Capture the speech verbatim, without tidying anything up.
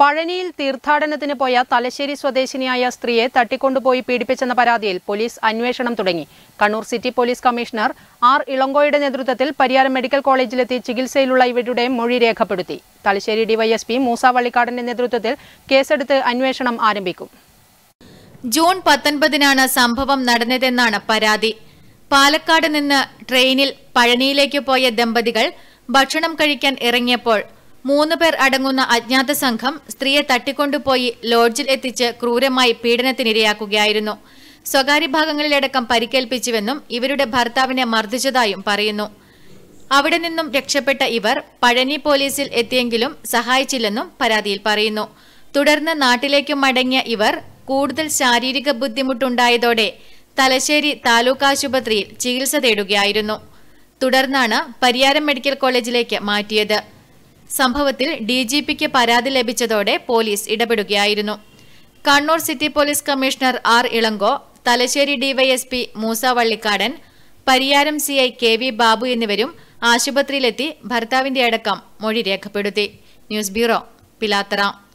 പഴനിയിൽ തീർത്ഥാടനത്തിന് പോയ തലശ്ശേരി സ്വദേശിനിയായ സ്ത്രീയെ തട്ടിക്കൊണ്ടുപോയി പീഡിപ്പിച്ചെന്ന പരാതിയിൽ പോലീസ് അന്വേഷണം തുടങ്ങി. Kannur city police commissioner R ഇളങ്കോയുടെ നേതൃത്വത്തിൽ പരിയാരം മെഡിക്കൽ കോളേജിലെത്തി ചികിത്സയിലുള്ള ഇവരുടെ മൊഴി രേഖപ്പെടുത്തി. തലശ്ശേരി ഡിവൈഎസ്പി മൂസ വള്ളിക്കാടന്റെ നേതൃത്വത്തിൽ കേസെടുത്ത് അന്വേഷണം ആരംഭിക്കും. ജൂൺ പത്തൊൻപതിനാണ് സംഭവം നടന്നതെന്നാണ് പരാതി. പാലക്കാട് നിന്ന് ട്രെയിനിൽ പഴനിയിലേക്ക് പോയ ദമ്പതികൾ ഭക്ഷണം കഴിക്കാൻ ഇറങ്ങിയപ്പോൾ മൂന്ന് പേർ അടങ്ങുന്ന അജ്ഞാത സംഘം സ്ത്രീയെ തട്ടിക്കൊണ്ടുപോയി ലോഡ്ജിൽ എത്തിച്ച് ക്രൂരമായി പീഡനത്തിനിരയാക്കുകയായിരുന്നു. സ്വകാര്യ ഭാഗങ്ങളിലടക്കം പരിക്കേൽപ്പിച്ചുവെന്നും ഇവരുടെ ഭർത്താവിനെ മർദ്ദിച്ചതായും പറയുന്നു. അവിടെ നിന്നും രക്ഷപ്പെട്ട ഇവർ പഴനി പോലീസിൽ എത്തിയെങ്കിലും സഹായിച്ചില്ലെന്നും പരാതിയിൽ പറയുന്നു. തുടർന്ന് നാട്ടിലേക്കു മടങ്ങിയ ഇവർ കൂടുതൽ ശാരീരിക ബുദ്ധിമുട്ടുണ്ടായതോടെ തലശ്ശേരി താലൂക്ക് ആശുപത്രിയിൽ ചികിത്സ തേടുകയായിരുന്നു. തുടർന്നാണ് പരിയാരം മെഡിക്കൽ കോളേജിലേക്ക് മാറ്റിയത്. സംഭവത്തിൽ ഡിജിപിക്ക് പരാതി ലഭിച്ചതോടെ പോലീസ് ഇടപെടുകയായിരുന്നു. Kannur city police commissioner R Ilango, Thalassery DYSP Moosa Vallikkadan, Pariyaram CI K V Babu എന്നിവരും ആശുപത്രിയിലെത്തി ഭർത്താവിന്റെ അടക്കം മൊഴി രേഖപ്പെടുത്തി. News bureau, Pilathara.